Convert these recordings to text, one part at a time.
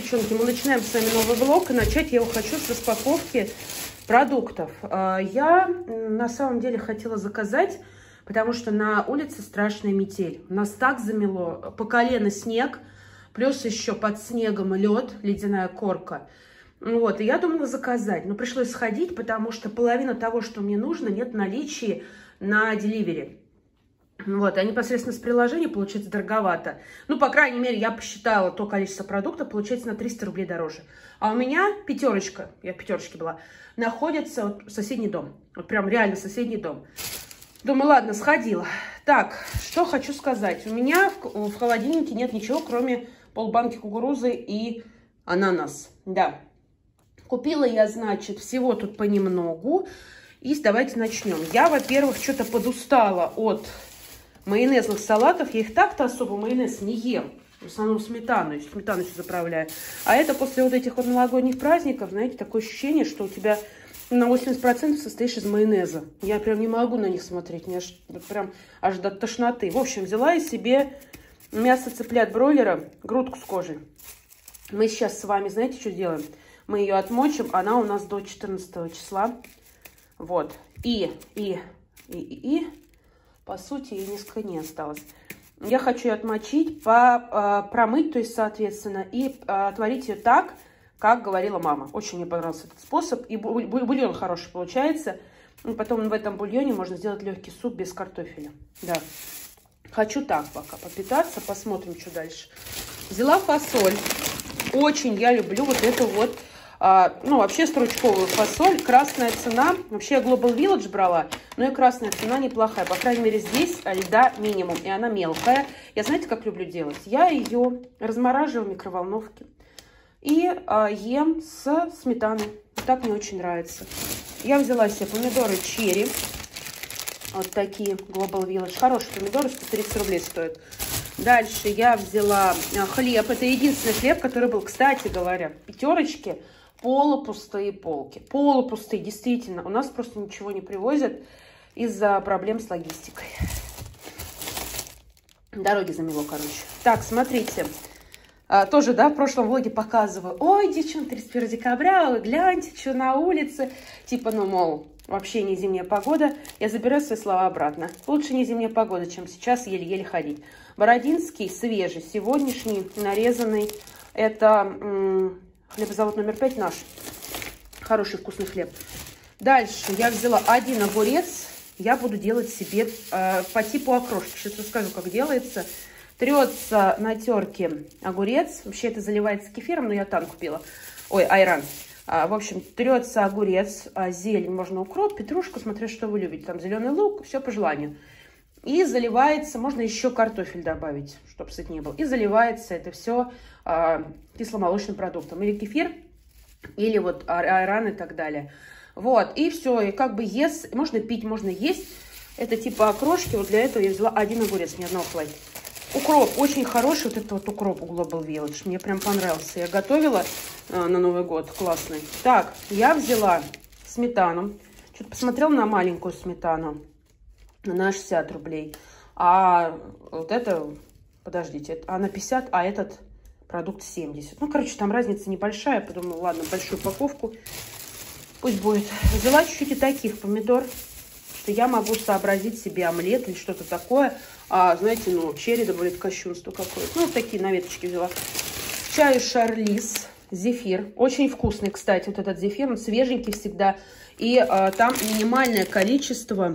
девчонки, мы начинаем с вами новый влог, и начать я его хочу с распаковки продуктов. Я на самом деле хотела заказать, потому что на улице страшная метель. Нас так замело, по колено снег, плюс еще под снегом лед, ледяная корка. Вот, и я думала заказать, но пришлось сходить, потому что половина того, что мне нужно, нет в наличии на деливери. Вот, а непосредственно с приложения получается дороговато. Ну, по крайней мере, я посчитала то количество продуктов, получается на 300 рублей дороже. А у меня пятерочка, я в пятерочке была, находится вот соседний дом. Вот прям реально соседний дом. Думаю, ладно, сходила. Так, что хочу сказать. У меня в холодильнике нет ничего, кроме полбанки кукурузы и ананас. Да. Купила я, значит, всего тут понемногу. И давайте начнем. Я, во-первых, что-то подустала от майонезных салатов. Я их так-то особо майонез не ем. В основном сметану еще заправляю. А это после вот этих вот новогодних праздников, знаете, такое ощущение, что у тебя на 80% состоишь из майонеза. Я прям не могу на них смотреть. Мне прям аж до тошноты. В общем, взяла я себе мясо цыплят бройлера, грудку с кожей. Мы сейчас с вами, знаете, что делаем? Мы ее отмочим. Она у нас до 14 числа. Вот. И по сути, ей несколько не осталось. Я хочу ее отмочить, промыть, то есть, соответственно, и отварить ее так, как говорила мама. Очень мне понравился этот способ. И бульон хороший получается. И потом в этом бульоне можно сделать легкий суп без картофеля. Да. Хочу так пока попитаться. Посмотрим, что дальше. Взяла фасоль. Очень я люблю вот эту вот, ну, вообще стручковую фасоль. Красная цена. Вообще я Global Village брала, но и красная цена неплохая. По крайней мере, здесь льда минимум, и она мелкая. Я, знаете, как люблю делать? Я ее размораживаю в микроволновке и ем с сметаной. Так мне очень нравится. Я взяла себе помидоры черри. Вот такие Global Village. Хорошие помидоры, 130 рублей стоят. Дальше я взяла хлеб. Это единственный хлеб, который был, кстати говоря, в пятерочке. Полупустые полки. Полупустые, действительно. У нас просто ничего не привозят из-за проблем с логистикой. Дороги замело, короче. Так, смотрите. Тоже, да, в прошлом влоге показываю. Ой, девчонки, 31 декабря, вы гляньте, что на улице. Типа, ну, мол, вообще не зимняя погода. Я забираю свои слова обратно. Лучше не зимняя погода, чем сейчас еле-еле ходить. Бородинский, свежий, сегодняшний, нарезанный. Это хлебозавод номер 5 наш. Хороший вкусный хлеб. Дальше я взяла один огурец. Я буду делать себе по типу окрошки. Сейчас расскажу, как делается. Трется на терке огурец. Вообще это заливается кефиром, но я там купила. Ой, айран. В общем, трется огурец, зелень, можно укроп, петрушку, смотря что вы любите. Там зеленый лук, все по желанию. И заливается, можно еще картофель добавить, чтобы сыт не был. И заливается это все кисломолочным продуктом. Или кефир, или вот айран и так далее. Вот, и все. И как бы ест, можно пить, можно есть. Это типа окрошки. Вот для этого я взяла один огурец, ни одного хватит. Укроп, очень хороший вот этот вот укроп у Global Village. Мне прям понравился. Я готовила на Новый год, классный. Так, я взяла сметану. Что-то посмотрела на маленькую сметану. На 60 рублей. А вот это, подождите, она 50, а этот продукт 70. Ну, короче, там разница небольшая. Подумала, ладно, большую упаковку пусть будет. Взяла чуть-чуть и таких помидор, что я могу сообразить себе омлет или что-то такое. Знаете, ну, черри добавить кощунство какое-то. Ну, вот такие на веточке взяла. К чаю Шарлиз, зефир. Очень вкусный, кстати, вот этот зефир. Он свеженький всегда. И там минимальное количество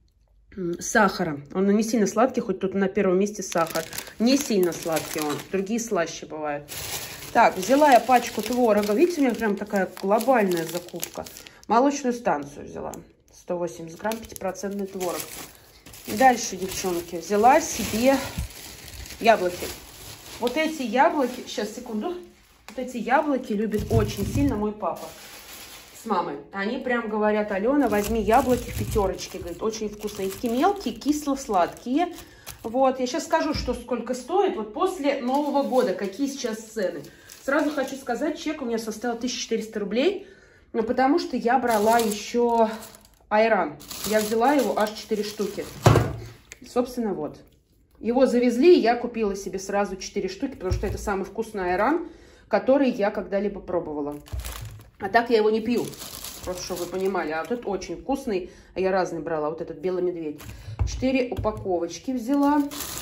сахара. Он не сильно сладкий, хоть тут на первом месте сахар. Не сильно сладкий он. Другие слаще бывают. Так, взяла я пачку творога. Видите, у меня прям такая глобальная закупка. Молочную станцию взяла. 180 грамм, 5% творог. Дальше, девчонки, взяла себе яблоки. Вот эти яблоки, сейчас, секунду. Вот эти яблоки любит очень сильно мой папа с мамой. Они прям говорят: Алена, возьми яблоки в пятерочке. Говорит, очень вкусные. Такие мелкие, кисло-сладкие. Вот, я сейчас скажу, что сколько стоит. Вот после Нового года, какие сейчас цены. Сразу хочу сказать, чек у меня составил 1400 рублей. Потому что я брала еще айран. Я взяла его аж 4 штуки. Собственно, вот. Его завезли, и я купила себе сразу 4 штуки, потому что это самый вкусный айран, который я когда-либо пробовала. А так я его не пью, просто чтобы вы понимали. А вот этот очень вкусный, а я разный брала, вот этот белый медведь. 4 упаковочки взяла.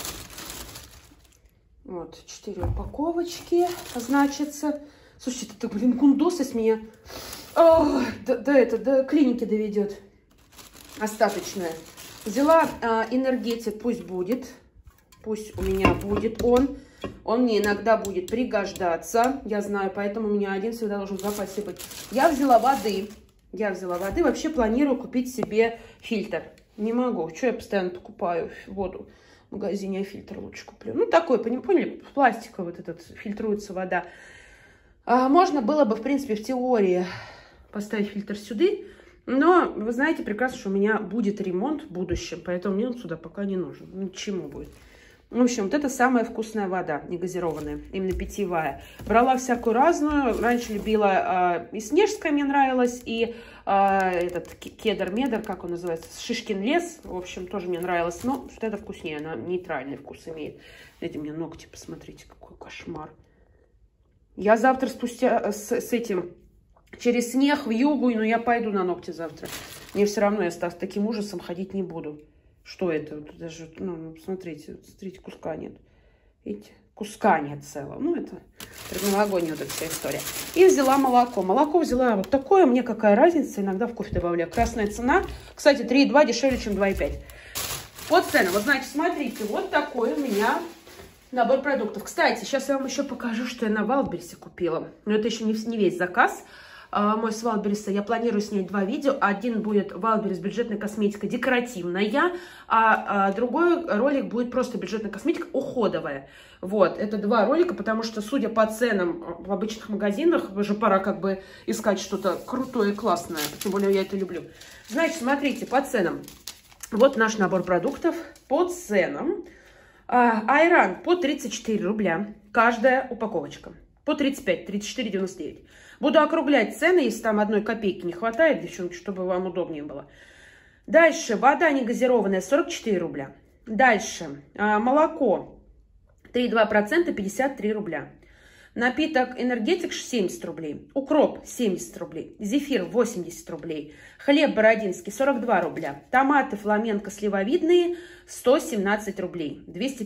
Вот, 4 упаковочки, значится. Слушайте, это, блин, гундосость меня до клиники доведет. Остаточная. Взяла энергетик, пусть будет. Пусть у меня будет он. Он мне иногда будет пригождаться. Я знаю, поэтому у меня один всегда должен в запасе быть. Я взяла воды. Вообще планирую купить себе фильтр. Не могу. Что я постоянно покупаю воду в магазине, а фильтр лучше куплю. Ну, такой, поняли, пластиковый вот этот, фильтруется вода. Можно было бы, в принципе, в теории поставить фильтр сюда. Но вы знаете прекрасно, что у меня будет ремонт в будущем, поэтому мне он сюда пока не нужен. Ни к чему будет. В общем, вот это самая вкусная вода, негазированная, именно питьевая. Брала всякую разную. Раньше любила и Снежская мне нравилась, и этот кедр-медр, как он называется, Шишкин лес. В общем, тоже мне нравилось. Но вот это вкуснее, она нейтральный вкус имеет. Эти у меня ногти, посмотрите, какой кошмар. Я завтра спустя с этим, через снег в югу, но я пойду на ногти завтра. Мне все равно, я с таким ужасом ходить не буду. Что это? Вот даже, ну, смотрите, куска нет. Видите? Куска нет целого. Ну, это предновогодняя вот эта вся история. И взяла молоко. Молоко взяла вот такое. Мне какая разница? Иногда в кофе добавляю. Красная цена. Кстати, 3,2 дешевле, чем 2,5. Вот цена. Вот, значит, смотрите. Вот такой у меня набор продуктов. Кстати, сейчас я вам еще покажу, что я на Wildberries купила. Но это еще не весь заказ. Мой с Wildberries, я планирую снять 2 видео. Один будет Wildberries бюджетная косметика декоративная, а другой ролик будет просто бюджетная косметика уходовая. Вот, это 2 ролика, потому что, судя по ценам в обычных магазинах, уже пора как бы искать что-то крутое и классное. Тем более я это люблю. Значит, смотрите, по ценам. Вот наш набор продуктов по ценам. Айран по 34 рубля, каждая упаковочка. По 35, 34,99. Буду округлять цены, если там 1 копейки не хватает, девчонки, чтобы вам удобнее было. Дальше вода негазированная 44 рубля. Дальше молоко 3,2%, 53 рубля. Напиток энергетик 70 рублей. Укроп 70 рублей. Зефир 80 рублей. Хлеб бородинский 42 рубля. Томаты фламенко сливовидные 117 рублей.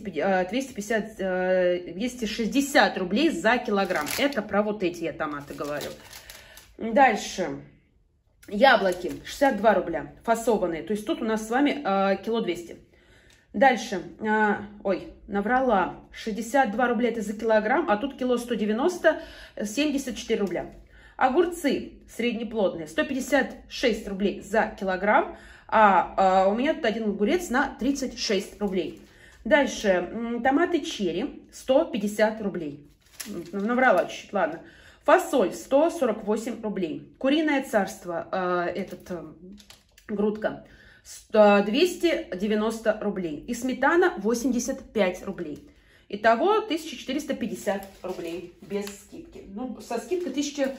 260 рублей за килограмм. Это про вот эти я томаты говорю. Дальше. Яблоки 62 рубля. Фасованные. То есть тут у нас с вами кило 200. Дальше, ой, наврала, 62 рубля это за килограмм, а тут кило 190, 74 рубля. Огурцы среднеплодные, 156 рублей за килограмм, а у меня тут один огурец на 36 рублей. Дальше, томаты черри, 150 рублей. Наврала чуть-чуть, ладно. Фасоль, 148 рублей. Куриное царство, грудка. 290 рублей. И сметана 85 рублей. Итого 1450 рублей без скидки. Ну, со скидкой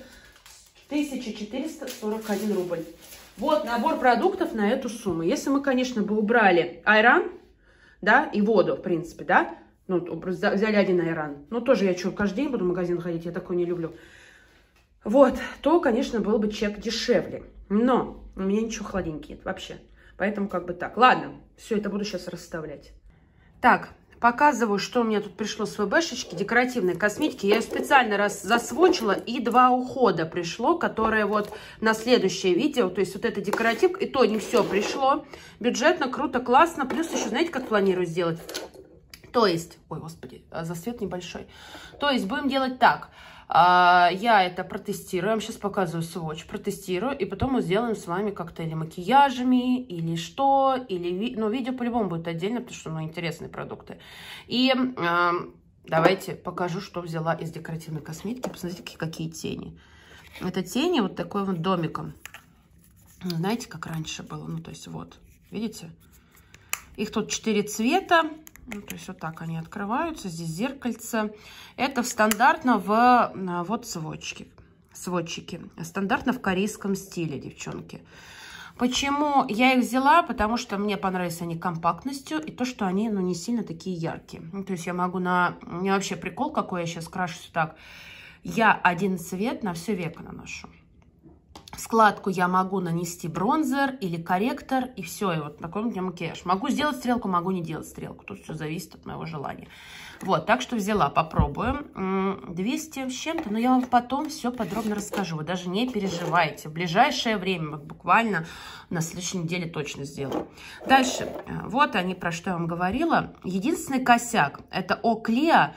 1441 рубль. Вот набор продуктов на эту сумму. Если мы, конечно, бы убрали айран, да, и воду, в принципе, да, ну, взяли один айран. Ну, тоже я что, каждый день буду в магазин ходить, я такое не люблю. Вот, то, конечно, был бы чек дешевле. Но у меня ничего холодненький нет вообще. Поэтому как бы так. Ладно, все это буду сейчас расставлять. Так, показываю, что у меня тут пришло с ВБшечки. Декоративной косметики. Я ее специально раз засвочила. И 2 ухода пришло, которые вот на следующее видео. То есть вот это декоративка. И то не все пришло. Бюджетно, круто, классно. Плюс еще, знаете, как планирую сделать? То есть, ой, господи, засвет небольшой. То есть будем делать так. Я это протестирую, я вам сейчас показываю сводч, протестирую, и потом мы сделаем с вами как-то или макияжами, или что, или, ну, видео по-любому будет отдельно, потому что, ну, интересные продукты. И давайте покажу, что взяла из декоративной косметики. Посмотрите, какие тени. Это тени вот такой вот домиком. Знаете, как раньше было? Ну, то есть вот, видите? Их тут 4 цвета. Ну, то есть вот так они открываются. Здесь зеркальце. Это стандартно вот сводчики. Стандартно в корейском стиле, девчонки. Почему я их взяла? Потому что мне понравились они компактностью и то, что они, ну, не сильно такие яркие. Ну, то есть я могу у меня вообще прикол какой, я сейчас крашусь так. Я один цвет на все веко наношу. В складку я могу нанести бронзер или корректор, и все, и вот такой у меня макияж. Могу сделать стрелку, могу не делать стрелку. Тут все зависит от моего желания. Вот, так что взяла, попробуем. 200 с чем-то, но я вам потом все подробно расскажу. Вы даже не переживайте. В ближайшее время, буквально на следующей неделе точно сделаю. Дальше, вот они, про что я вам говорила. Единственный косяк, это Оклео.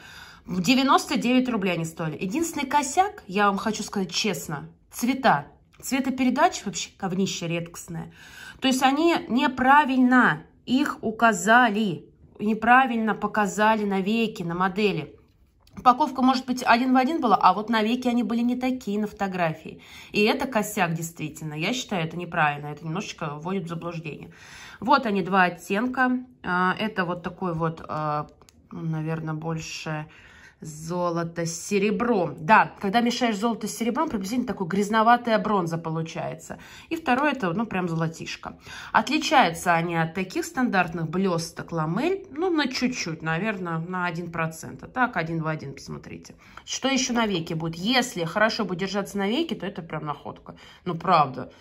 99 рублей они стоили. Единственный косяк, я вам хочу сказать честно, цвета. Цветопередача вообще говнище редкостное. То есть они неправильно их указали, неправильно показали на веки, на модели. Упаковка, может быть, один в один была, а вот на веки они были не такие на фотографии. И это косяк действительно. Я считаю, это неправильно. Это немножечко вводит в заблуждение. Вот они, два оттенка. Это вот такой вот, наверное, больше... Золото с серебром. Да, когда мешаешь золото с серебром, приблизительно такой грязноватая бронза получается. И второе, это, ну, прям золотишко. Отличаются они от таких стандартных блесток ламель, ну, на чуть-чуть, наверное, на 1%. А так, один в один, посмотрите. Что еще на веке будет? Если хорошо будет держаться на веке, то это прям находка. Ну, правда.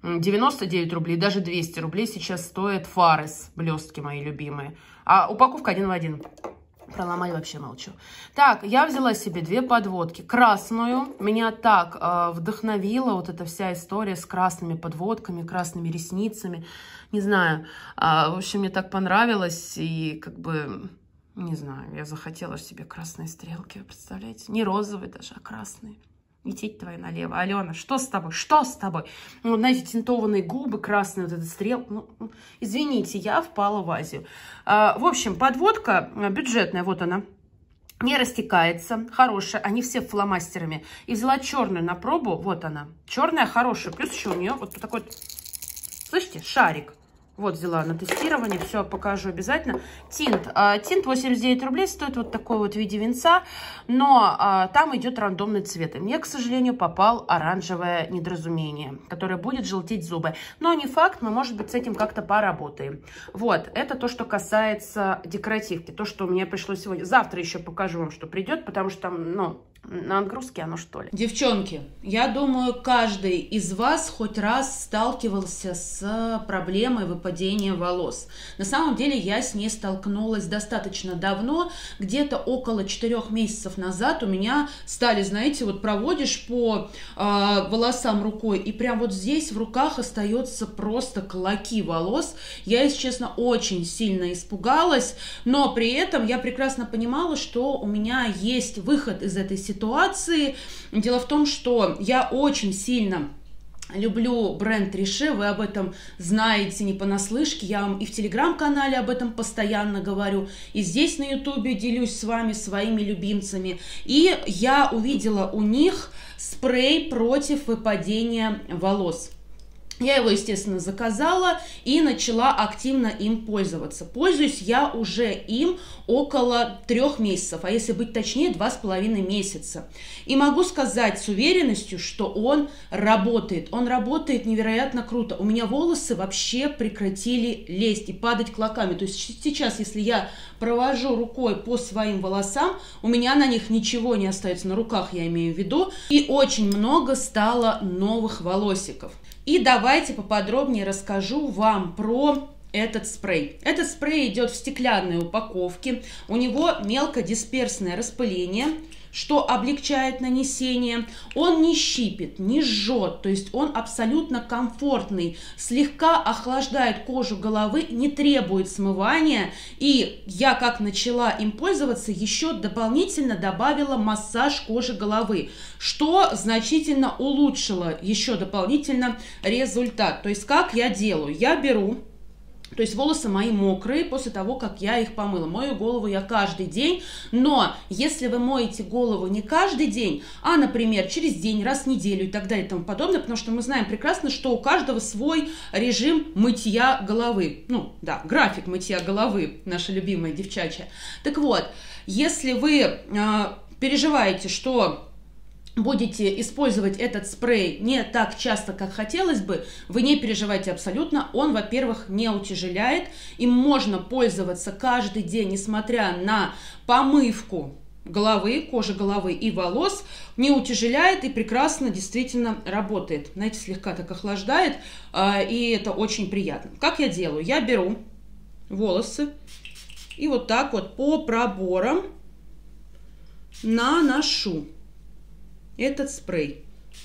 99 рублей, даже 200 рублей сейчас стоит Фарес, блестки мои любимые. А упаковка один в один. Про ламель вообще молчу. Так, я взяла себе две подводки. Красную. Меня так вдохновила вот эта вся история с красными подводками, красными ресницами. Не знаю. В общем, мне так понравилось. И как бы, не знаю, я захотела себе красные стрелки. Вы представляете? Не розовые даже, а красные. Лететь твоя налево. Алена, что с тобой? Что с тобой? Ну, знаете, тинтованные губы, красные, вот этот стрел. Ну, извините, я впала в Азию. В общем, подводка бюджетная, вот она. Не растекается, хорошая. Они все фломастерами. И взяла черную на пробу, вот она. Черная хорошая. Плюс еще у нее вот такой, слышите, шарик. Вот взяла на тестирование, все покажу обязательно. Тинт. Тинт 89 рублей стоит вот такой вот в виде венца, но там идет рандомный цвет. И мне, к сожалению, попал оранжевое недоразумение, которое будет желтеть зубы. Но не факт, мы, может быть, с этим как-то поработаем. Вот, это то, что касается декоративки. То, что у меня пришло сегодня. Завтра еще покажу вам, что придет, потому что там, ну... На отгрузке оно, что ли? Девчонки, я думаю, каждый из вас хоть раз сталкивался с проблемой выпадения волос. На самом деле я с ней столкнулась достаточно давно, где-то около 4 месяцев назад у меня стали, знаете, вот проводишь по волосам рукой, и прям вот здесь в руках остается просто клоки волос. Я, если честно, очень сильно испугалась, но при этом я прекрасно понимала, что у меня есть выход из этой ситуации. Дело в том, что я очень сильно люблю бренд Riche, вы об этом знаете не понаслышке, я вам и в телеграм-канале об этом постоянно говорю, и здесь на ютубе делюсь с вами своими любимцами. И я увидела у них спрей против выпадения волос. Я его, естественно, заказала и начала активно им пользоваться. Пользуюсь я уже им около 3 месяцев, а если быть точнее, 2,5 месяца. И могу сказать с уверенностью, что он работает. Он работает невероятно круто. У меня волосы вообще прекратили лезть и падать клоками. То есть сейчас, если я провожу рукой по своим волосам, у меня на них ничего не остается, на руках я имею в виду. И очень много стало новых волосиков. И давайте поподробнее расскажу вам про этот спрей. Этот спрей идет в стеклянной упаковке. У него мелкодисперсное распыление, что облегчает нанесение. Он не щипит, не жжет, то есть он абсолютно комфортный, слегка охлаждает кожу головы, не требует смывания. И я, как начала им пользоваться, еще дополнительно добавила массаж кожи головы, что значительно улучшило еще дополнительно результат. То есть как я делаю? Я беру... То есть волосы мои мокрые после того, как я их помыла. Мою голову я каждый день, но если вы моете голову не каждый день, а, например, через день, раз в неделю и так далее и тому подобное, потому что мы знаем прекрасно, что у каждого свой режим мытья головы. Ну, да, график мытья головы, наша любимая девчачья. Так вот, если вы переживаете, что... будете использовать этот спрей не так часто, как хотелось бы, вы не переживайте абсолютно. Он, во-первых, не утяжеляет. Им можно пользоваться каждый день, несмотря на помывку головы, кожи головы и волос, не утяжеляет и прекрасно действительно работает. Знаете, слегка так охлаждает, и это очень приятно. Как я делаю? Я беру волосы и вот так вот по проборам наношу этот спрей.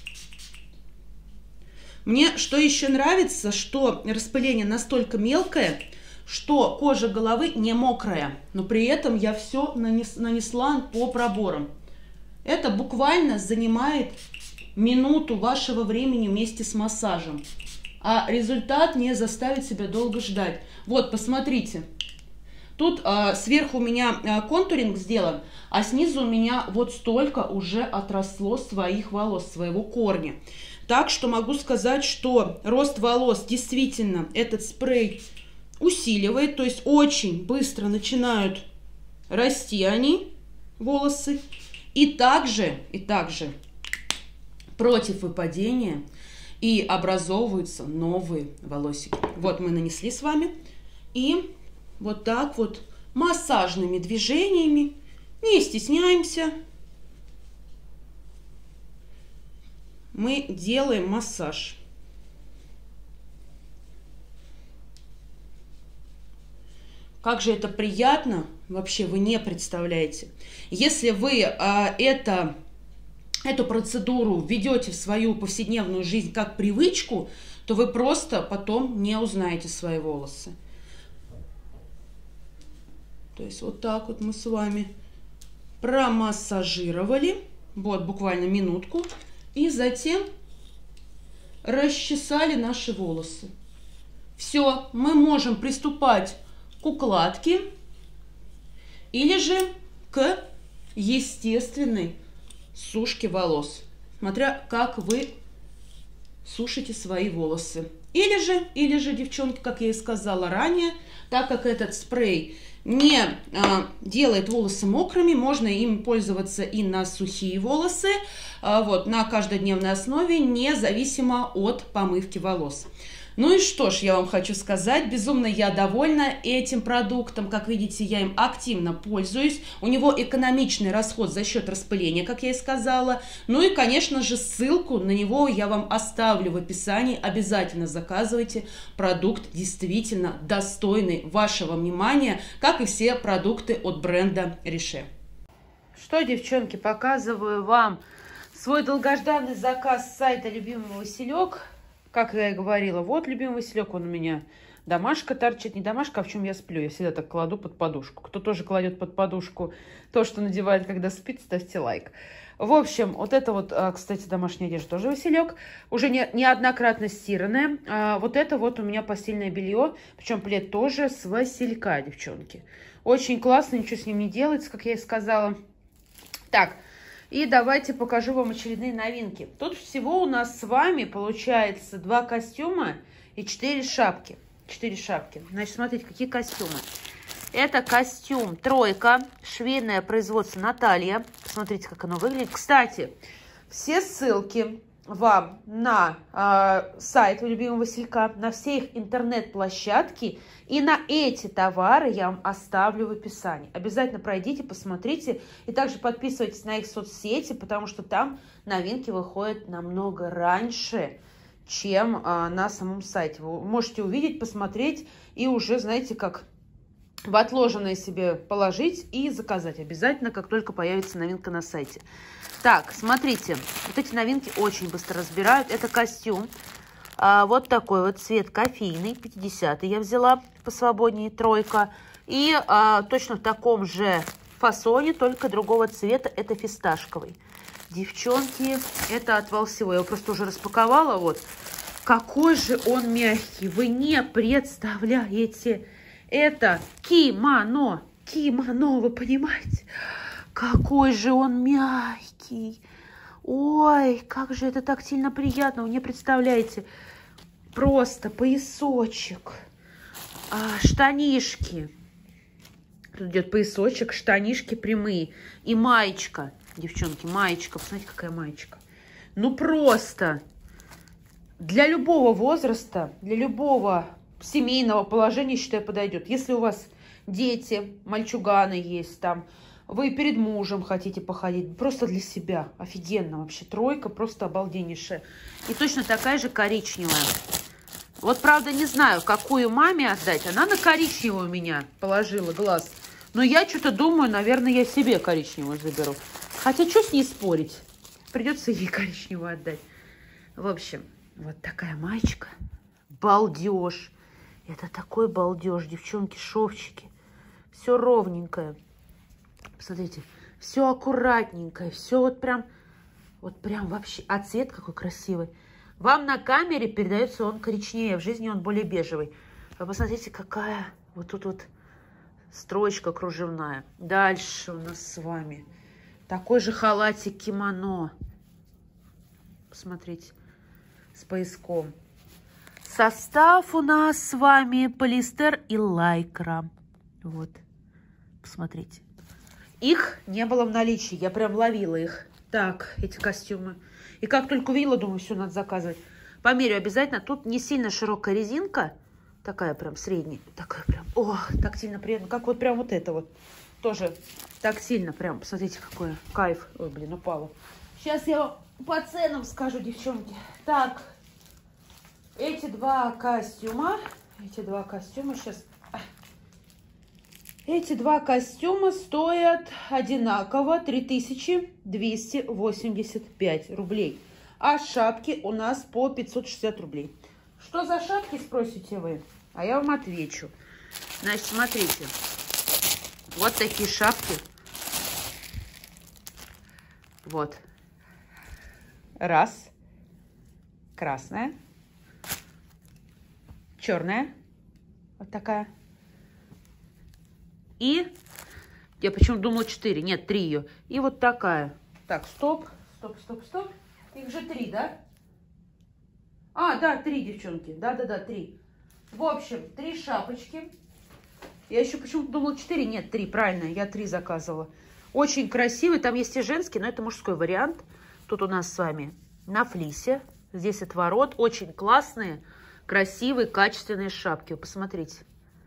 Мне что еще нравится, что распыление настолько мелкое, что кожа головы не мокрая, но при этом я все нанесла по проборам. Это буквально занимает минуту вашего времени вместе с массажем, а результат не заставит себя долго ждать. Вот, посмотрите, тут сверху у меня контуринг сделан, а снизу у меня вот столько уже отросло своих волос, своего корня. Так что могу сказать, что рост волос действительно этот спрей усиливает, то есть очень быстро начинают расти они, волосы, и также против выпадения и образовываются новые волосики. Вот мы нанесли с вами, и вот так вот массажными движениями, не стесняемся, мы делаем массаж. Как же это приятно, вообще вы не представляете. Если вы эту процедуру введете в свою повседневную жизнь как привычку, то вы просто потом не узнаете свои волосы. То есть вот так вот мы с вами промассажировали, вот буквально минутку, и затем расчесали наши волосы. Все, мы можем приступать к укладке или же к естественной сушке волос, смотря как вы сушите свои волосы. Или же, девчонки, как я и сказала ранее, так как этот спрей не делает волосы мокрыми, можно им пользоваться и на сухие волосы, вот, на каждодневной основе, независимо от помывки волос. Ну и что ж, я вам хочу сказать, безумно я довольна этим продуктом. Как видите, я им активно пользуюсь. У него экономичный расход за счет распыления, как я и сказала. Ну и, конечно же, ссылку на него я вам оставлю в описании. Обязательно заказывайте. Продукт действительно достойный вашего внимания, как и все продукты от бренда Riche. Что, девчонки, показываю вам свой долгожданный заказ с сайта «Любимый Василек». Как я и говорила, вот любимый Василек, он у меня домашка торчит, не домашка, а в чем я сплю. Я всегда так кладу под подушку. Кто тоже кладет под подушку то, что надевает, когда спит, ставьте лайк. В общем, вот это вот, кстати, домашняя одежда тоже Василек, уже неоднократно стиранная. Вот это вот у меня постельное белье, причем плед тоже с Василька, девчонки. Очень классно, ничего с ним не делается, как я и сказала. Так. И давайте покажу вам очередные новинки. Тут всего у нас с вами получается 2 костюма и 4 шапки. 4 шапки. Значит, смотрите, какие костюмы. Это костюм тройка, швейное производство Наталья. Посмотрите, как оно выглядит. Кстати, все ссылки вам на сайт любимого Василька, на все их интернет-площадки и на эти товары я вам оставлю в описании. Обязательно пройдите, посмотрите и также подписывайтесь на их соцсети, потому что там новинки выходят намного раньше, чем на самом сайте. Вы можете увидеть, посмотреть и уже, знаете, как в отложенное себе положить и заказать обязательно, как только появится новинка на сайте. Так, смотрите, вот эти новинки очень быстро разбирают. Это костюм, вот такой вот цвет кофейный, 50-й я взяла посвободнее, тройка. И точно в таком же фасоне, только другого цвета, это фисташковый. Девчонки, это отвал всего. Я его просто уже распаковала, вот. Какой же он мягкий, вы не представляете. Это кимоно, вы понимаете? Какой же он мягкий. Ой, как же это тактильно приятно. Вы не представляете. Просто поясочек. Штанишки. Тут идет поясочек, штанишки прямые. И маечка. Девчонки, маечка. Посмотрите, какая маечка. Ну просто. Для любого возраста, для любого семейного положения, считаю, подойдет. Если у вас дети, мальчуганы есть там, Вы перед мужем хотите походить, просто для себя. Офигенно вообще. Тройка просто обалденнейшая. И точно такая же коричневая. Вот, правда, не знаю, какую маме отдать. Она на коричневую у меня положила глаз. Но я что-то думаю, наверное, я себе коричневую заберу. Хотя, что с ней спорить? Придется ей коричневую отдать. В общем, вот такая маечка. Балдеж. Это такой балдеж, девчонки, шовчики. Все ровненькое. Посмотрите, все аккуратненькое. Все вот прям вообще. А цвет какой красивый. Вам на камере передается он коричневее, в жизни он более бежевый. Вы посмотрите, какая вот тут вот строчка кружевная. Дальше у нас с вами такой же халатик кимоно. Посмотрите, с пояском. Состав у нас с вами полиэстер и лайкра. Вот, посмотрите. Их не было в наличии, я прям ловила их. Так, эти костюмы. И как только увидела, думаю, все, надо заказывать. Померю обязательно. Тут не сильно широкая резинка. Такая прям средняя. Такая прям, тактильно приятно. Как вот прям вот это вот. Тоже тактильно прям. Посмотрите, какой кайф. Ой, блин, упала. Сейчас я вам по ценам скажу, девчонки. Так, эти два костюма сейчас... Эти два костюма стоят одинаково 3285 рублей. А шапки у нас по 560 рублей. Что за шапки, спросите вы? А я вам отвечу. Значит, смотрите. Вот такие шапки. Вот. Раз. Красная. Черная. Вот такая. И я почему думала 4, нет, 3 ее. И вот такая. Так, стоп. Их же 3, да? А, да, 3, девчонки. Да, 3. В общем, 3 шапочки. Я еще почему-то думала 4, нет, 3, правильно, я 3 заказывала. Очень красивый, там есть и женский, но это мужской вариант. Тут у нас с вами на флисе. Здесь отворот. Очень классные, красивые, качественные шапки. Вы посмотрите.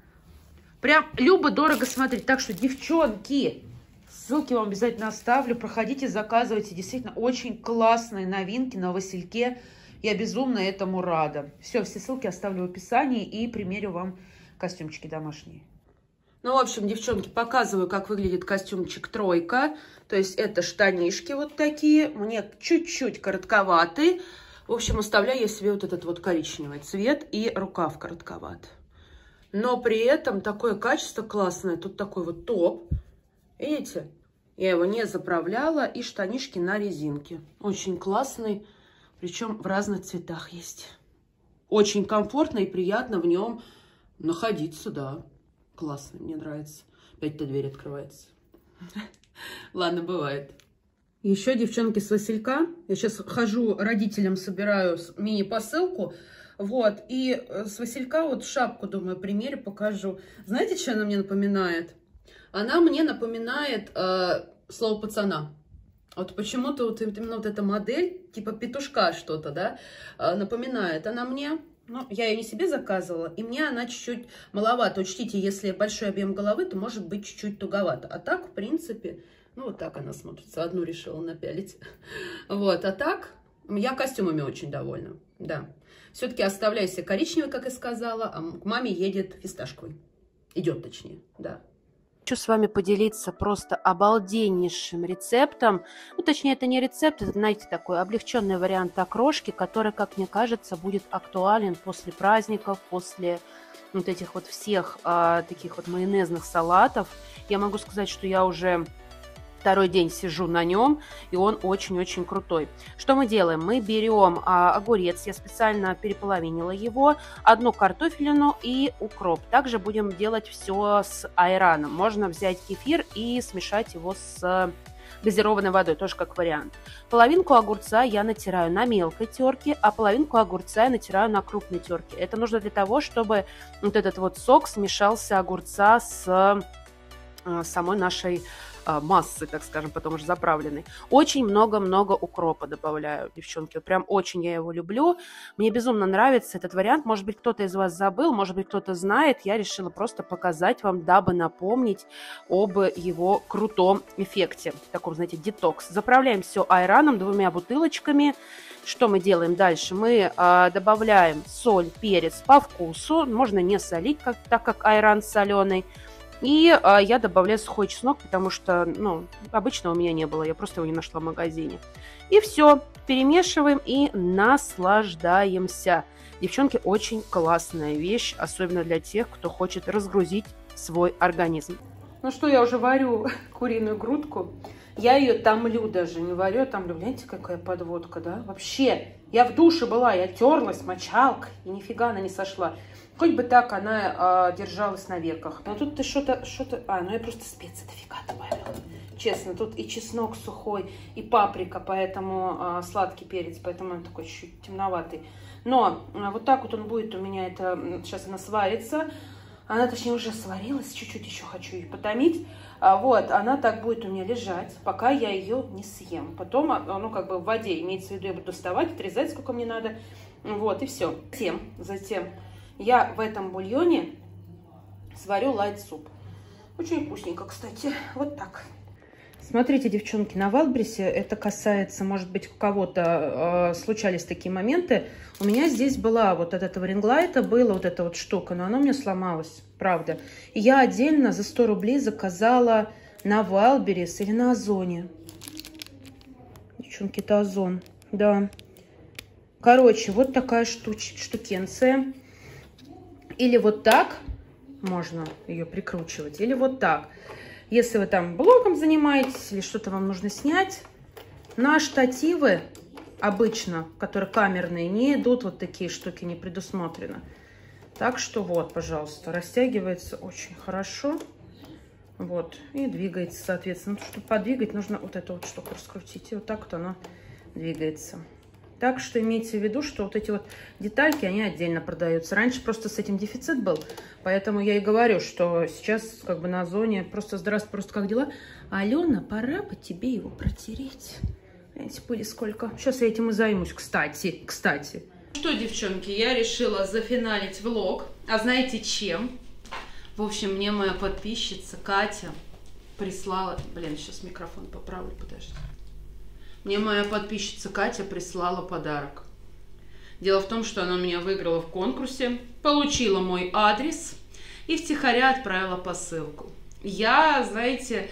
Прям любо-дорого смотреть. Так что, девчонки, ссылки вам обязательно оставлю. Проходите, заказывайте. Действительно, очень классные новинки на Васильке. Я безумно этому рада. Все ссылки оставлю в описании и примерю вам костюмчики домашние. Ну, в общем, девчонки, показываю, как выглядит костюмчик тройка. То есть это штанишки вот такие. Мне чуть-чуть коротковатые. В общем, оставляю я себе вот этот вот коричневый цвет и рукав коротковат. Но при этом такое качество классное. Тут такой вот топ. Видите? Я его не заправляла. И штанишки на резинке. Очень классный. Причем в разных цветах есть. Очень комфортно и приятно в нем находиться, да. Классно, мне нравится. Опять-то дверь открывается. Ладно, бывает. Еще, девчонки, с Василька. Я сейчас хожу, родителям собираю мини-посылку. Вот, и с Василька вот шапку, думаю, примерю, покажу. Знаете, что она мне напоминает? Она мне напоминает слово пацана. Вот почему-то вот именно вот эта модель, типа петушка что-то, да, напоминает. Она мне, ну, я ее не себе заказывала, и мне она чуть-чуть маловато. Учтите, если большой объем головы, то может быть чуть-чуть туговато. А так, в принципе, ну, вот так она смотрится. Одну решила напялить. Вот, а так, я костюмами очень довольна, да. Все-таки оставляю себе коричневый, как и сказала, а к маме едет фисташковый. Идет, точнее, да. Хочу с вами поделиться просто обалденнейшим рецептом. Ну, точнее, это не рецепт, это, знаете, такой облегченный вариант окрошки, который, как мне кажется, будет актуален после праздников, после вот этих вот всех таких вот майонезных салатов. Я могу сказать, что я уже второй день сижу на нем, и он очень-очень крутой. Что мы делаем? Мы берем огурец, я специально переполовинила его, одну картофелину и укроп. Также будем делать все с айраном. Можно взять кефир и смешать его с газированной водой, тоже как вариант. Половинку огурца я натираю на мелкой терке, а половинку огурца я натираю на крупной терке. Это нужно для того, чтобы вот этот вот сок смешался огурца с самой нашей массы, так скажем, потом уже заправленной. Очень много-много укропа добавляю, девчонки. Вот прям очень я его люблю. Мне безумно нравится этот вариант. Может быть, кто-то из вас забыл, может быть, кто-то знает. Я решила просто показать вам, дабы напомнить об его крутом эффекте. Таком, знаете, детокс. Заправляем все айраном, 2 бутылочками. Что мы делаем дальше? Мы добавляем соль, перец по вкусу. Можно не солить, так как айран соленый. И я добавляю сухой чеснок, потому что, ну, обычно у меня не было, я просто его не нашла в магазине. И все, перемешиваем и наслаждаемся. Девчонки, очень классная вещь, особенно для тех, кто хочет разгрузить свой организм. Ну что, я уже варю куриную грудку. Я ее томлю даже, не варю, а томлю. Гляньте, какая подводка, да? Вообще, я в душе была, я терлась мочалкой, и нифига она не сошла. Хоть бы так она держалась на веках. Но тут ты что-то... ну я просто специи дофига добавила. Честно, тут и чеснок сухой, и паприка, поэтому сладкий перец, поэтому он такой чуть темноватый. Но вот так вот он будет у меня, это сейчас она сварится. Она, точнее, уже сварилась, чуть-чуть еще хочу ее потомить. Вот, она так будет у меня лежать, пока я ее не съем. Потом, ну, как бы в воде, имеется в виду, я буду доставать, отрезать, сколько мне надо. Вот, и все. Затем я в этом бульоне сварю лайт-суп. Очень вкусненько, кстати. Вот так. Смотрите, девчонки, на Вайлдберрисе, это касается, может быть, у кого-то случались такие моменты. У меня здесь была вот от этого ринглайта, была вот эта вот штука, но она у меня сломалась, правда. И я отдельно за 100 рублей заказала на Вайлдберрис или на Озоне. Девчонки, это Озон, да. Короче, вот такая штукенция. Или вот так можно ее прикручивать, или вот так. Если вы там блогом занимаетесь или что-то вам нужно снять, на штативы обычно, которые камерные, не идут вот такие штуки, не предусмотрено. Так что вот, пожалуйста, растягивается очень хорошо. Вот, и двигается, соответственно. Чтобы подвигать, нужно вот эту вот штуку раскрутить. И вот так вот оно двигается. Так что имейте в виду, что вот эти вот детальки, они отдельно продаются. Раньше просто с этим дефицит был, поэтому я и говорю, что сейчас как бы на Озоне просто здравствуй, просто как дела? Алена, пора бы тебе его протереть. Видите, пыли сколько. Сейчас я этим и займусь, кстати. Что, девчонки, я решила зафиналить влог. А знаете чем? В общем, мне моя подписчица Катя прислала... Блин, сейчас микрофон поправлю, подожди. Мне моя подписчица Катя прислала подарок. Дело в том, что она меня выиграла в конкурсе, получила мой адрес и втихаря отправила посылку. Я, знаете,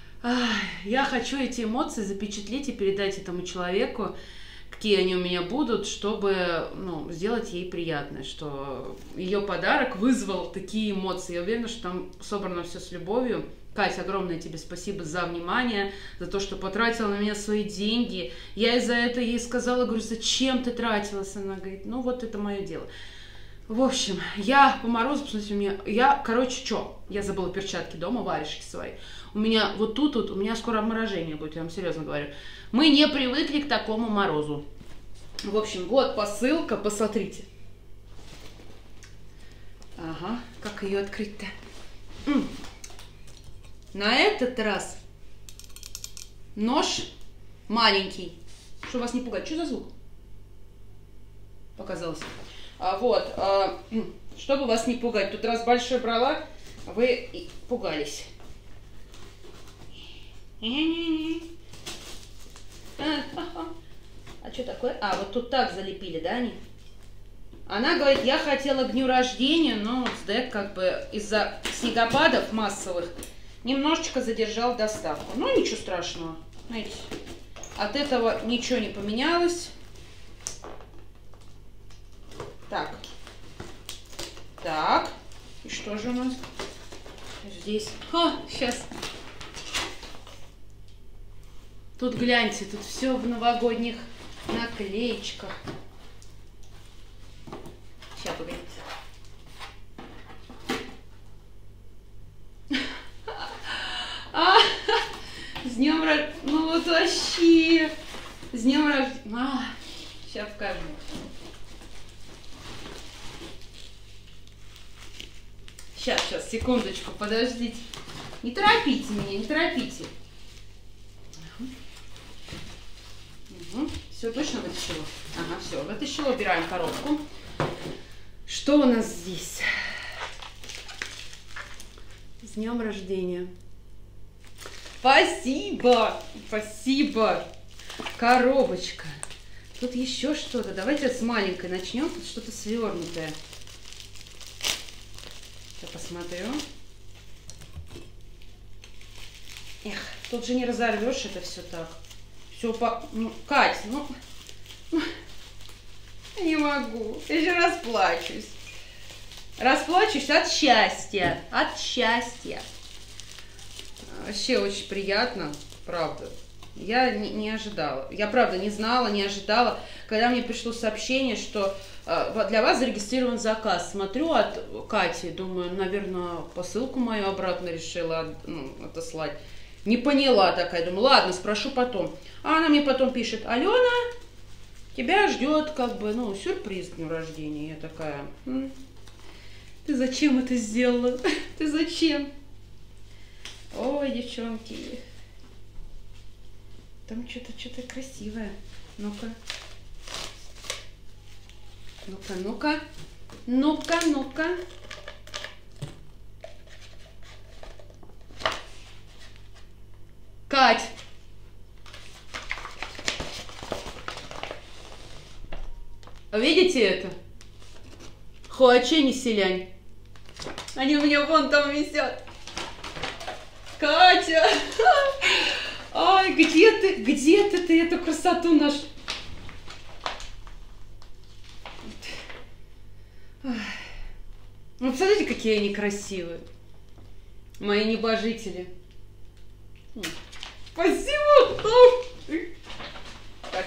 я хочу эти эмоции запечатлеть и передать этому человеку, какие они у меня будут, чтобы, ну, сделать ей приятное, что ее подарок вызвал такие эмоции. Я уверена, что там собрано все с любовью. Катя, огромное тебе спасибо за внимание, за то, что потратила на меня свои деньги. Я из-за этого ей сказала, говорю, зачем ты тратилась? Она говорит, ну вот это мое дело. В общем, я по морозу, посмотрите, я забыла перчатки дома, варежки свои. У меня вот тут у меня скоро обморожение будет, я вам серьезно говорю. Мы не привыкли к такому морозу. В общем, вот посылка, посмотрите. Ага, как ее открыть-то? На этот раз нож маленький, чтобы вас не пугать. Что за звук? Показалось. Чтобы вас не пугать. Тут раз большой брала, вы пугались. А что такое? Вот тут так залепили, да, они? Она говорит, я хотела к дню рождения, но СДЭК как бы из-за снегопадов массовых немножечко задержал доставку. Ну, ничего страшного. Знаете, от этого ничего не поменялось. Так. И что же у нас здесь? Сейчас. Тут гляньте, тут все в новогодних наклеечках. Сейчас, погодите. С днем рождения. Ну вот вообще. С днем рождения. Сейчас покажу. Сейчас, секундочку, подождите. Не торопите меня, не торопите. Угу. Все, точно вытащила? Ага, все, вытащила, убираем коробку. Что у нас здесь? С днем рождения. Спасибо! Спасибо! Коробочка. Тут еще что-то. Давайте с маленькой начнем. Тут что-то свернутое. Я посмотрю. Эх, тут же не разорвешь это все так. Все по... Ну, Кать, ну... Не могу. Я же расплачусь. Расплачусь от счастья. От счастья. Вообще очень приятно, правда. Я не ожидала. Я, правда, не знала, не ожидала. Когда мне пришло сообщение, что для вас зарегистрирован заказ. Смотрю от Кати, думаю, наверное, посылку мою обратно решила отослать. Не поняла такая. Думаю, ладно, спрошу потом. А она мне потом пишет: Алена, тебя ждет как бы, ну, сюрприз к дню рождения. Я такая: ты зачем это сделала? Ты зачем? Ой, девчонки. Там что-то красивое. Ну-ка. Ну-ка, ну-ка. Ну-ка, ну-ка. Кать. Видите это? Хуачень и селянь. Они у меня вон там висят. Катя! Ай, где ты эту красоту нашла? Ну, посмотрите, какие они красивые. Мои небожители. Спасибо! Так.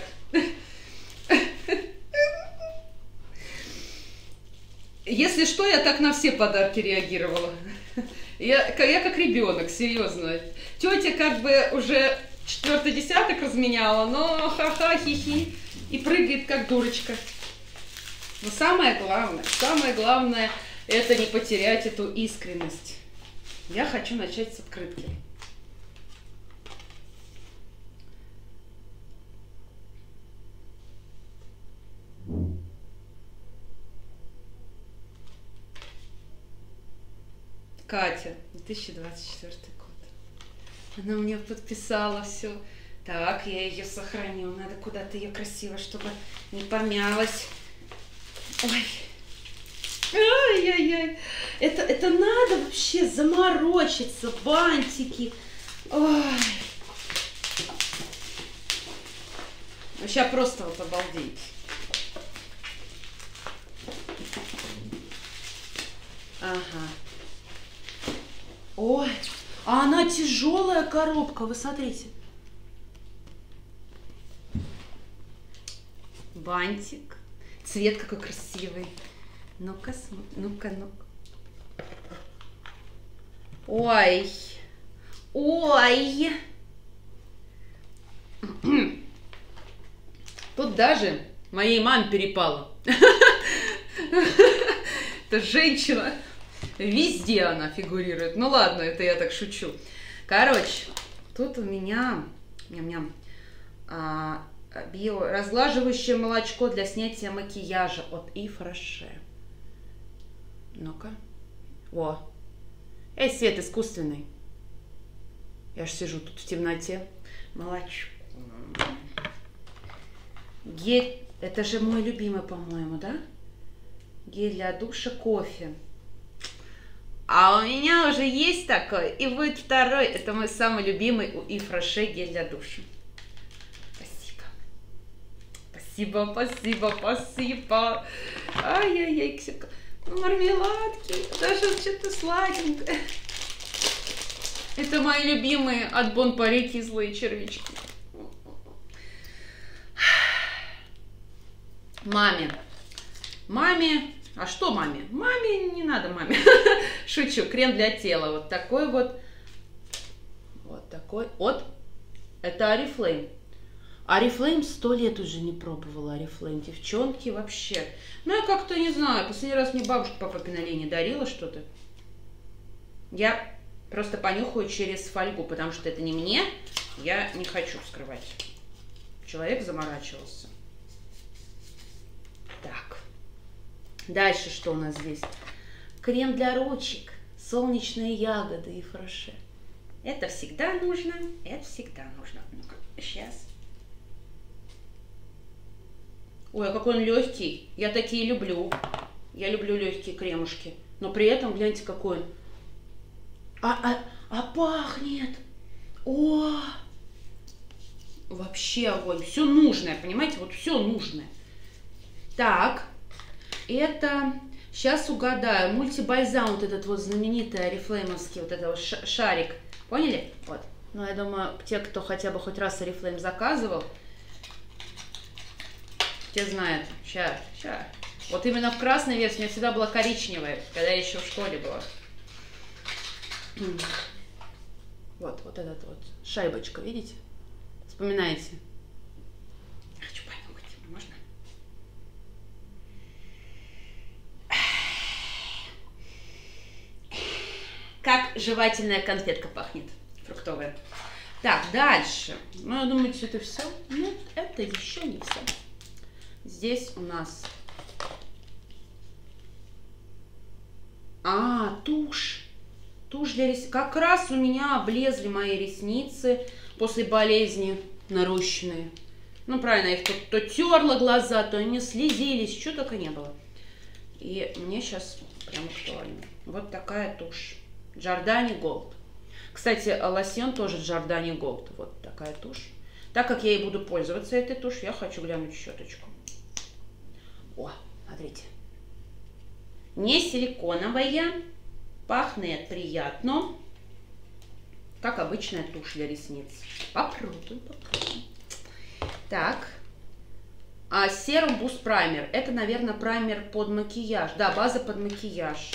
Если что, я так на все подарки реагировала. Я как ребенок, серьезно. Тетя как бы уже 4-й десяток разменяла, но ха-ха, хи-хи, и прыгает как дурочка. Но самое главное, это не потерять эту искренность. Я хочу начать с открытки. Катя, 2024 год. Она мне подписала все. Так, я ее сохраню. Надо куда-то ее красиво, чтобы не помялась. Ой. Ай-яй-яй. Это надо вообще заморочиться. Бантики. Ой. Сейчас просто вот обалдеть. Ага. Ой, а она тяжелая коробка, вы смотрите. Бантик. Цвет какой красивый. Ну-ка, ну-ка, ну-ка. Ой. Ой. Тут даже моей маме перепало. Это женщина. Везде она фигурирует. Ну ладно, это я так шучу. Короче, тут у меня ням-ням, разглаживающее молочко для снятия макияжа от Yves Rocher. Ну-ка. О. Эй, свет искусственный. Я ж сижу тут в темноте. Молочко. Гель. Это же мой любимый, по-моему, да? Гель для душа, кофе. А у меня уже есть такой, и будет второй. Это мой самый любимый у Yves Rocher гель для душа. Спасибо. Спасибо, спасибо, спасибо. Ай-яй-яй, Ксюка. Мармеладки, даже что-то сладенькое. Это мои любимые от Бон Пари кислые червячки. Маме. А что маме? Маме не надо маме. Шучу. Крем для тела. Вот такой вот. Вот такой. Вот. Это Oriflame. Oriflame 100 лет уже не пробовала. Oriflame. Девчонки, вообще. Ну, я как-то не знаю. Последний раз мне бабушка по папиной линии дарила что-то. Я Просто понюхаю через фольгу, потому что это не мне. Я не хочу вскрывать. Человек заморачивался. Так. Дальше что у нас здесь? Крем для ручек, солнечные ягоды и фреше. Это всегда нужно. Это всегда нужно. Ну-ка, сейчас. Ой, а какой он легкий. Я такие люблю. Я люблю легкие кремушки. Но при этом, гляньте, какой он. А пахнет. О! Вообще огонь. Все нужное, понимаете? Вот все нужное. Так. Это... Сейчас угадаю. Мультибальзам, вот этот вот знаменитый орифлеймовский, вот этот вот шарик. Поняли? Вот. Ну, я думаю, те, кто хотя бы хоть раз орифлейм заказывал, те знают. Сейчас. Вот именно в красной версии у меня всегда была коричневая, когда я еще в школе была. Вот этот вот шайбочка, видите? Вспоминаете? Хочу понюхать, можно? Как жевательная конфетка пахнет, фруктовая. Так, дальше. Ну, я думаю, это все. Нет, это еще не все. Здесь у нас... тушь. Тушь для ресниц. Как раз у меня облезли мои ресницы после болезни нарощенные. Ну, правильно, я их то терла глаза, то они слезились, что только не было. И мне сейчас прям актуально. Вот такая тушь. Giordani Gold. Кстати, лосьон тоже Giordani Gold. Вот такая тушь. Так как я и буду пользоваться этой тушью, я хочу глянуть щеточку. О, смотрите. Не силиконовая. Пахнет приятно. Как обычная тушь для ресниц. Попробуем. Так. Serum Boost Primer. Это, наверное, праймер под макияж. Да, база под макияж.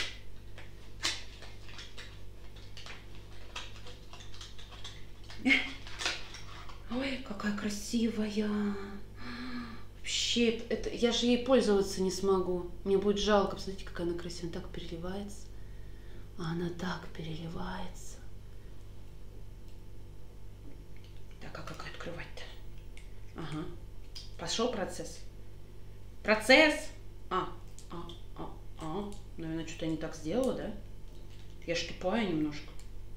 Ой, какая красивая. Вообще, я же ей пользоваться не смогу. Мне будет жалко. Посмотрите, какая она красивая. Она так переливается. Она так переливается. Так, а как открывать-то? Ага. Пошел процесс. Процесс! Наверное, что-то я не так сделала, да? Я ж тупая немножко.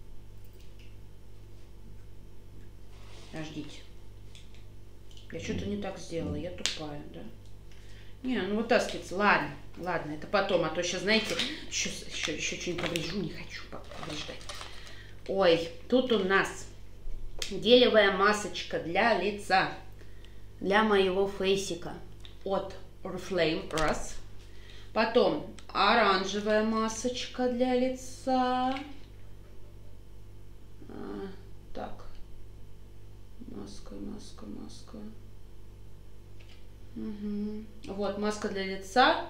Подождите. Я что-то не так сделала, я тупая, да? Не, ну вытаскивается. Ладно, это потом, а то сейчас, знаете, еще что-нибудь поврежу, не хочу повреждать. Ой, тут у нас гелевая масочка для лица, для моего фейсика от Oriflame, раз. Потом оранжевая масочка для лица. Так, маска. Угу. Вот, маска для лица.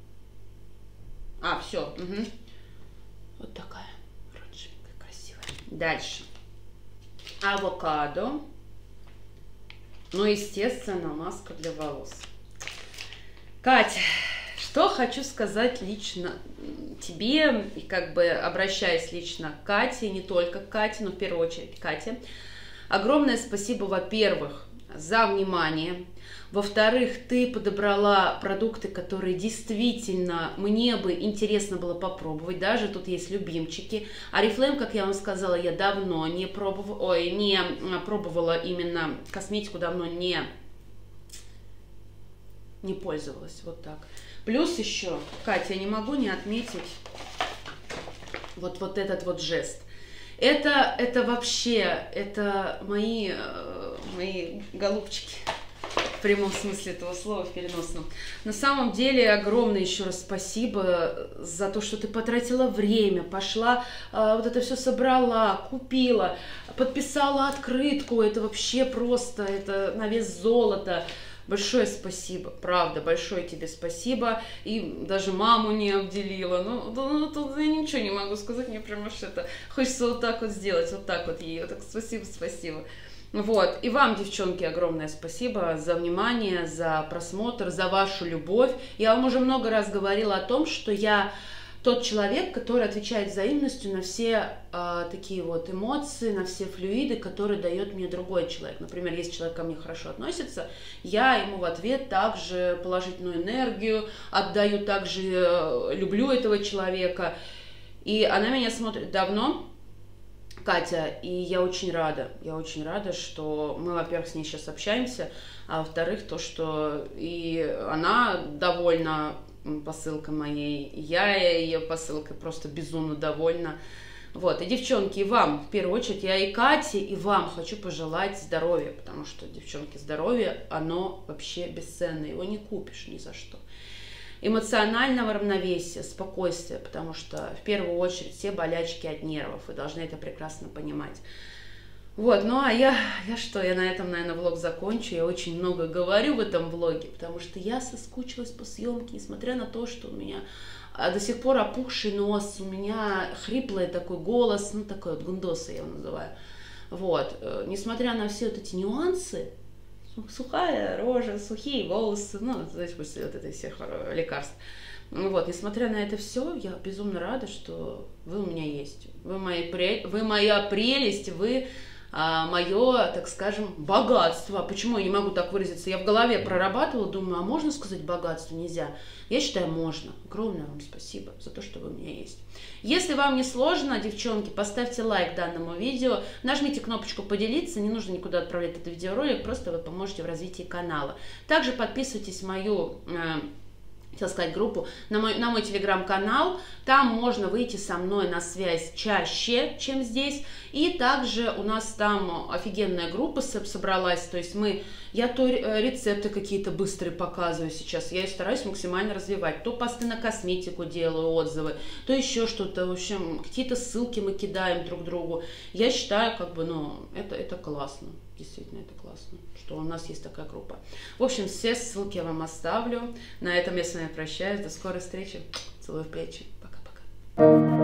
Все. Угу. Вот такая. Оранжевенькая, красивая. Дальше. Авокадо. Ну, естественно, маска для волос. Катя, что хочу сказать лично тебе, и как бы обращаясь лично к Кате, не только к Кате, но в первую очередь к Кате. Огромное спасибо, во-первых, за внимание. Во-вторых, ты подобрала продукты, которые действительно мне бы интересно было попробовать. Даже тут есть любимчики. Oriflame, как я вам сказала, я давно не пробовала, именно косметику, давно не пользовалась. Вот так. Плюс еще, Катя, я не могу не отметить вот этот вот жест. Это вообще, это мои голубчики. В прямом смысле этого слова, в переносном. На самом деле, огромное еще раз спасибо за то, что ты потратила время, пошла, вот это все собрала, купила, подписала открытку. Это вообще просто, это на вес золота. Большое спасибо, правда, большое тебе спасибо. И даже маму не обделила. Ну, тут я ничего не могу сказать, мне прям аж это хочется вот так вот сделать, вот так вот ей. Вот так спасибо. Вот, и вам, девчонки, огромное спасибо за внимание, за просмотр, за вашу любовь. Я вам уже много раз говорила о том, что я тот человек, который отвечает взаимностью на все такие вот эмоции, на все флюиды, которые дает мне другой человек. Например, если человек ко мне хорошо относится, я ему в ответ также положительную энергию отдаю, также люблю этого человека. И она меня смотрит давно, Катя, и я очень рада, что мы, во-первых, с ней сейчас общаемся, а во-вторых, то, что и она довольна посылкой моей, я ее посылкой просто безумно довольна. Вот, и, девчонки, и вам, в первую очередь, я и Кате, и вам хочу пожелать здоровья, потому что, девчонки, здоровье, оно вообще бесценное, его не купишь ни за что. Эмоционального равновесия, спокойствия, потому что, в первую очередь, все болячки от нервов, вы должны это прекрасно понимать. Вот, ну а я на этом, наверное, влог закончу. Я очень много говорю в этом влоге, потому что я соскучилась по съемке, несмотря на то, что у меня до сих пор опухший нос, у меня хриплый такой голос, ну такой вот гундоса я его называю. Вот, несмотря на все вот эти нюансы, сухая рожа, сухие волосы, ну, знаете, после вот этих всех лекарств. Вот, несмотря на это все, я безумно рада, что вы у меня есть. Вы моя прелесть, вы мое, так скажем, богатство. Почему я не могу так выразиться? Я в голове прорабатывала, думаю, а можно сказать богатство? Нельзя. Я считаю, можно. Огромное вам спасибо за то, что вы у меня есть. Если вам не сложно, девчонки, поставьте лайк данному видео, нажмите кнопочку поделиться, не нужно никуда отправлять этот видеоролик, просто вы поможете в развитии канала. Также подписывайтесь в мою... хотела сказать, группу, на мой телеграм-канал. Там можно выйти со мной на связь чаще, чем здесь. И также у нас там офигенная группа собралась. То есть я то рецепты какие-то быстрые показываю сейчас. Я их стараюсь максимально развивать. То посты на косметику делаю, отзывы, то еще что-то. В общем, какие-то ссылки мы кидаем друг другу. Я считаю, как бы, ну, это классно. Действительно, это классно, что у нас есть такая группа. В общем, все ссылки я вам оставлю. На этом я с вами прощаюсь. До скорой встречи. Целую в плечи. Пока-пока.